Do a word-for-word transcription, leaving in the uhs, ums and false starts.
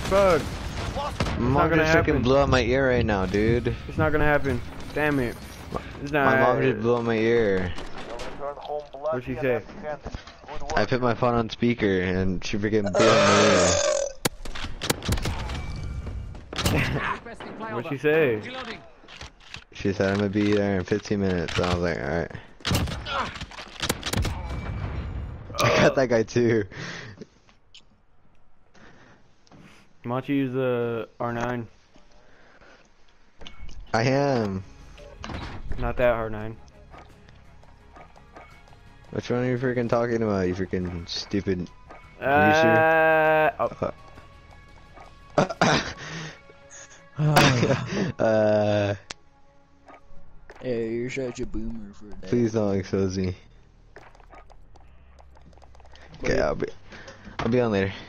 Fuck. Mom just freaking blew out my ear right now, dude. It's not gonna happen. Damn it. It's not. My mom just blew out my ear. What'd she say? I put my phone on speaker and she freaking blew out my ear. What'd she say? She said I'm gonna be there in fifteen minutes. So I was like, alright. I got that guy too. Why don't you use the R nine? I am. Not that R nine. Which one are you freaking talking about, you freaking stupid Uh, oh. uh, Hey, you're such a boomer for that. please don't expose me. Okay, I'll be, I'll be on later.